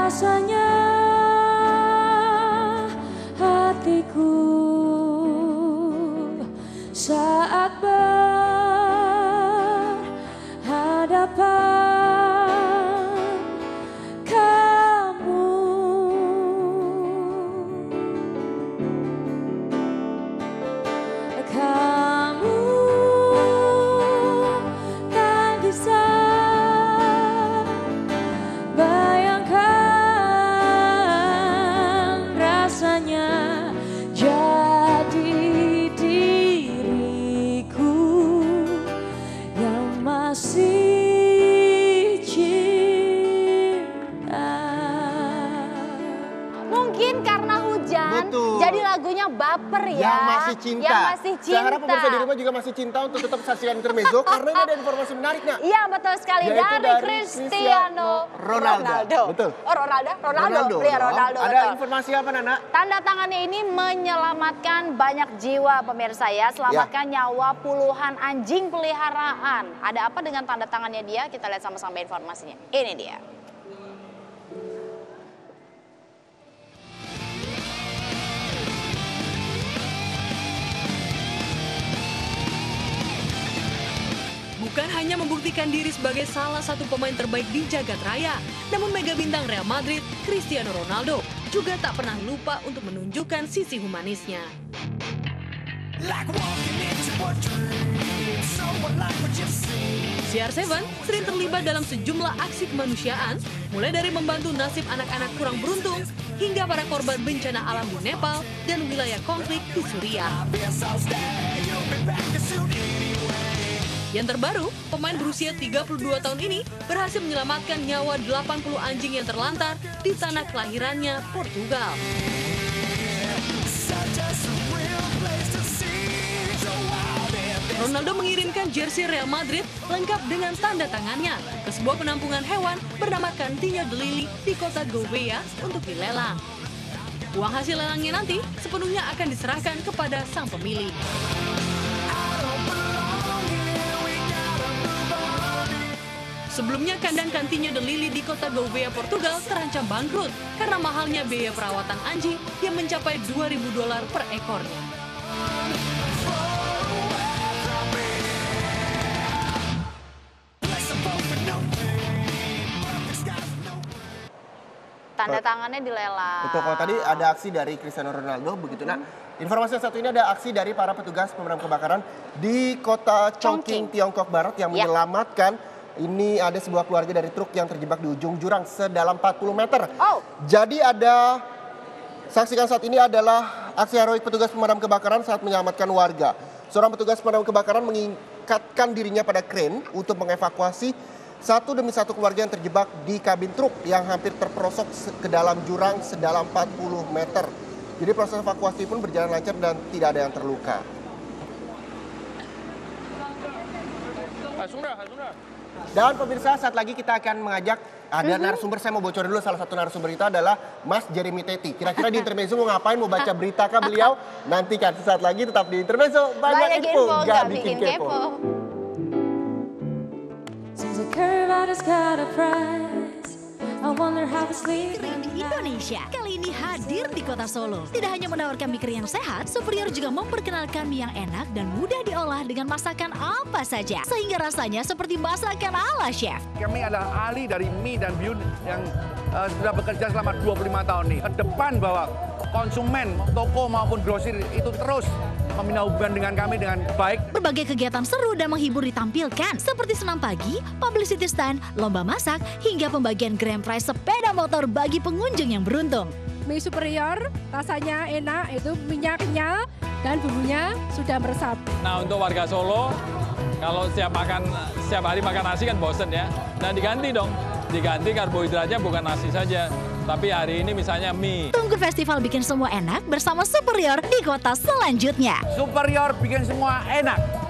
rasanya hatiku saat berhadapan kamu. Kamu tak bisa bayangkan rasanya jadi diriku yang masih cinta. Mungkin karena hujan, Betul. jadi lagunya baper ya. Yang masih cinta. Yang masih cinta. Saya harap pemirsa di rumah juga masih cinta untuk tetap saksikan intermezzo karena ini ada informasi menarik, Nak. Iya betul sekali, Yaitu dari dari Cristiano Ronaldo. Betul. Oh Ronaldo. Iya, Ronaldo. Ada Betul. informasi apa, Nana? Tanda tangannya ini menyelamatkan banyak jiwa pemirsa ya. Selamatkan nyawa puluhan anjing peliharaan. Ada apa dengan tanda tangannya dia? Kita lihat sama-sama informasinya. Ini dia. Bukan hanya membuktikan diri sebagai salah satu pemain terbaik di jagat raya, namun mega bintang Real Madrid, Cristiano Ronaldo, juga tak pernah lupa untuk menunjukkan sisi humanisnya. CR7 sering terlibat dalam sejumlah aksi kemanusiaan, mulai dari membantu nasib anak-anak kurang beruntung, hingga para korban bencana alam di Nepal dan wilayah konflik di Suriah. Yang terbaru, pemain berusia 32 tahun ini berhasil menyelamatkan nyawa 80 anjing yang terlantar di tanah kelahirannya, Portugal. Ronaldo mengirimkan jersey Real Madrid lengkap dengan tanda tangannya ke sebuah penampungan hewan bernama Cantinho de Lili di kota Gouveia untuk dilelang. Uang hasil lelangnya nanti sepenuhnya akan diserahkan kepada sang pemilik. Sebelumnya kandang Cantinho de Lili di kota Gouveia, Portugal terancam bangkrut karena mahalnya biaya perawatan anjing yang mencapai $2.000 per ekornya. Tanda tangannya dilelang. Betul, kalau tadi ada aksi dari Cristiano Ronaldo, begitu. Nah, informasi yang satu ini ada aksi dari para petugas pemadam kebakaran di kota Chongqing, Tiongkok Barat yang menyelamatkan. Ini ada sebuah keluarga dari truk yang terjebak di ujung jurang sedalam 40 meter. Oh. Jadi saksikan saat ini adalah aksi heroik petugas pemadam kebakaran saat menyelamatkan warga. Seorang petugas pemadam kebakaran mengikatkan dirinya pada kren untuk mengevakuasi satu demi satu keluarga yang terjebak di kabin truk yang hampir terperosok ke dalam jurang sedalam 40 meter. Jadi proses evakuasi pun berjalan lancar dan tidak ada yang terluka. Dan pemirsa, saat lagi kita akan mengajak ada narasumber, saya mau bocorin dulu salah satu narasumber itu adalah Mas Jeremy Teti. Kira-kira di Intermezzo mau ngapain, mau baca berita kah beliau? Nantikan sesaat lagi tetap di Intermezzo. Banyak info, gak bikin kepo. Kering di Indonesia kali ini hadir di kota Solo. Tidak hanya menawarkan mie kering yang sehat, Superior juga memperkenalkan mie yang enak dan mudah diolah dengan masakan apa saja. Sehingga rasanya seperti masakan ala chef. Kami adalah ahli dari mie dan bihun yang sudah bekerja selama 25 tahun nih. Ke depan bahwa konsumen, toko maupun grosir itu terus membina hubungan dengan kami dengan baik. Berbagai kegiatan seru dan menghibur ditampilkan seperti senam pagi, publicity stand, lomba masak, hingga pembagian grand prize sepeda motor bagi pengunjung yang beruntung. Mie Superior rasanya enak, itu minyak kenyal dan bumbunya sudah meresap. Nah, untuk warga Solo kalau setiap hari makan nasi kan bosen ya. Nah, diganti dong. Diganti karbohidratnya bukan nasi saja, tapi hari ini misalnya mie. Tunggu festival bikin semua enak bersama Superior di kota selanjutnya. Superior bikin semua enak.